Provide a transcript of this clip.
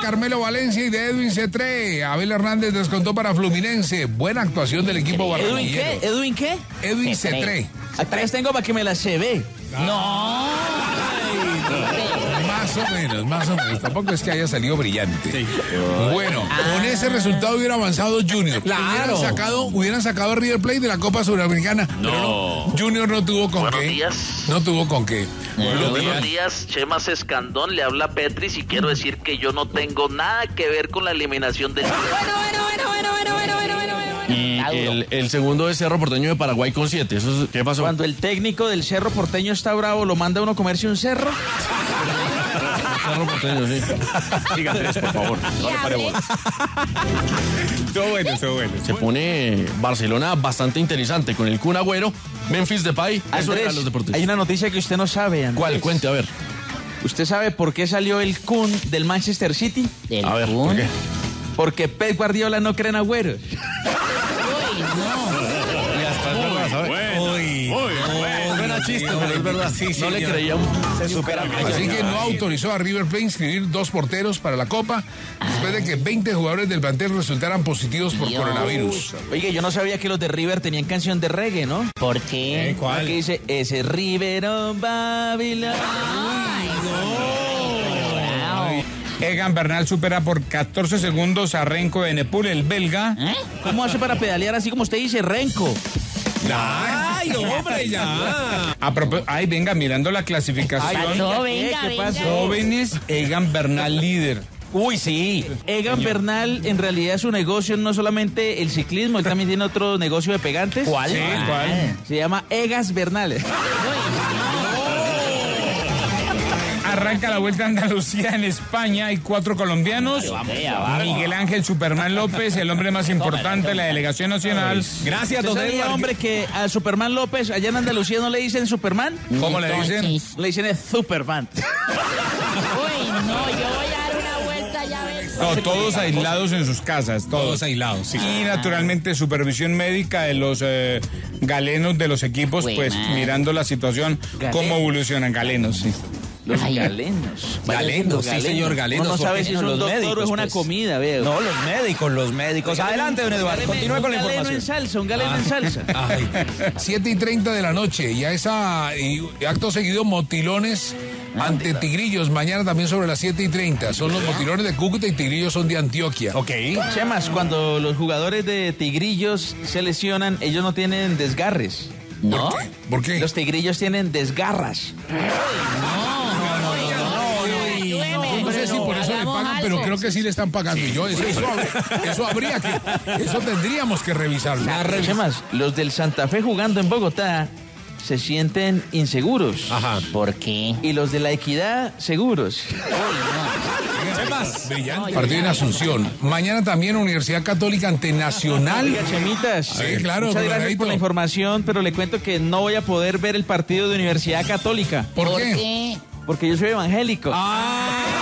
Carmelo Valencia y de Edwin Cetré. Abel Hernández descontó para Fluminense. Buena actuación del equipo barranquillero. ¿Edwin qué? Edwin Cetré. Acá les tengo para que me las se ve. No. Más o menos. Tampoco es que haya salido brillante. Sí. Bueno, con ese resultado hubiera avanzado Junior. Claro. Hubieran sacado a River Plate de la Copa Sudamericana. No. Pero no, Junior no tuvo con Buenos qué. días. No tuvo con qué. Buenos días, Chemas Escandón, le habla Petris y quiero decir que yo no tengo nada que ver con la eliminación de Junior. Y el segundo es Cerro Porteño de Paraguay con 7. ¿Qué pasó? Cuando el técnico del Cerro Porteño está bravo, ¿lo manda uno a comerse un cerro? Cerro Porteño, sí. Siga Andrés, por favor. No le pare bola. Estuvo bueno. Se pone Barcelona bastante interesante con el Kun Agüero, Memphis Depay. Eso Andrés, era los deportes. hay una noticia que usted no sabe, Andrés. ¿Cuál? Cuente, a ver. ¿Usted sabe por qué salió el Kun del Manchester City? A ver, ¿por qué? Porque Pep Guardiola no cree en agüeros. Suena chiste, pero es verdad. No le creíamos. Se supera. Así que no autorizó a River Plate inscribir 2 porteros para la Copa después de que 20 jugadores del plantel resultaran positivos por coronavirus. Oye, yo no sabía que los de River tenían canción de reggae, ¿no? ¿Por qué? ¿Cuál? Que dice, ese River on Babylon. Egan Bernal supera por 14 segundos a Renko Benepul, el belga. ¿Cómo hace para pedalear así como usted dice, Renko? ¡Ay, hombre, ya! Ay, venga, mirando la clasificación. ¿Qué pasó? Jóvenes, Egan Bernal líder. Uy, sí. Egan Bernal, en realidad su negocio no solamente el ciclismo, él también tiene otro negocio de pegantes. ¿Cuál? Sí, ¿cuál? Se llama Egas Bernal. Arranca la Vuelta a Andalucía en España. Hay 4 colombianos. Miguel Ángel Superman López, el hombre más importante de la delegación nacional. Gracias, ¿Usted don sabía, Edward. hombre, que a Superman López allá en Andalucía no le dicen Superman? ¿Cómo le dicen? Le dicen es Superman. Uy, no, yo voy a dar una vuelta, ya ves. No, todos aislados en sus casas. Todos aislados, sí. Y naturalmente supervisión médica de los galenos de los equipos, Uy, pues man. mirando la situación, ¿Galenos? cómo evolucionan galenos, sí. Los Ay. galenos. Galenos, sí, señor, galenos. Uno no sabe porque si es son un los doctor o es médicos, una pues. comida, veo. No, los médicos. Adelante, don Eduardo, continúe con la Un galeno en información. salsa, un galeno en salsa. 7:30 de la noche y acto seguido motilones ante Tigrillos. Mañana también sobre las 7:30. Son los motilones de Cúcuta y Tigrillos son de Antioquia. Ok. Chemas, cuando los jugadores de Tigrillos se lesionan, ellos no tienen desgarres. ¿No? ¿Por qué? Los Tigrillos tienen desgarras. No sé si por eso le pagan, pero creo que sí le están pagando. Y yo, eso tendríamos que revisarlo. Chemas, los del Santa Fe jugando en Bogotá se sienten inseguros. Ajá. ¿Por qué? Y los de la Equidad, seguros. Brillante. Partido en Asunción. Mañana también Universidad Católica ante Nacional. Oiga, Chemitas. Sí, claro, Muchas gracias Colgadito. por la información, pero le cuento que no voy a poder ver el partido de Universidad Católica. ¿Por ¿Por qué? qué? Porque yo soy evangélico. Ah,